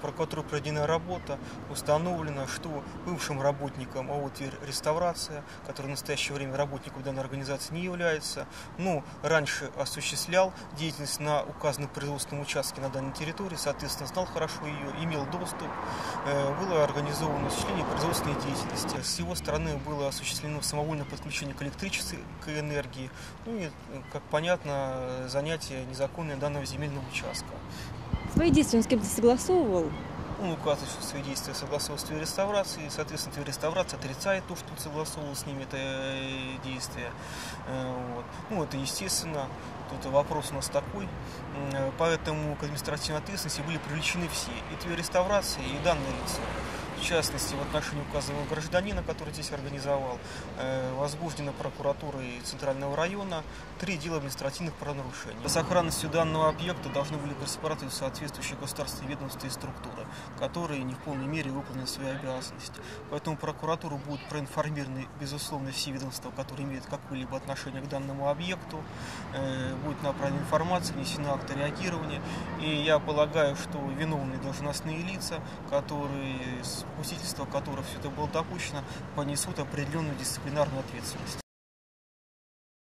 прокуратурой проведена работа, установлено, что бывшим работникам ООО «Тверь-Реставрация», который в настоящее время работником данной организации не является, но раньше осуществлял деятельность на указанном производственном участке на данной территории, соответственно, знал хорошо ее, имел доступ, было организовано осуществление производственной деятельности. С его стороны было осуществлено самовольное подключение к электричеству, к энергии, ну и, как понятно, занятие незаконное данного земельного участка. Свои действия он с кем-то согласовывал? Он указывает, что свои действия согласовал с Тверь-Реставрацией, соответственно, Тверь-Реставрация отрицает то, что он согласовывал с ними это действие. Вот. Ну, это естественно, тут вопрос у нас такой, поэтому к административной ответственности были привлечены все, и Тверь-Реставрация, и данное лицо. В частности, в отношении указанного гражданина, который здесь организовал, возбуждено прокуратурой Центрального района 3 дела административных правонарушений. С охранностью данного объекта должны были проспоратывать соответствующие государственные ведомства и структуры, которые не в полной мере выполнили свои обязанности. Поэтому прокуратуру будут проинформированы, безусловно, все ведомства, которые имеют какое-либо отношение к данному объекту, будет направлена информация, внесена акт реагирования. И я полагаю, что виновные должностные лица, которые попустительства которых все это было допущено, понесут определенную дисциплинарную ответственность.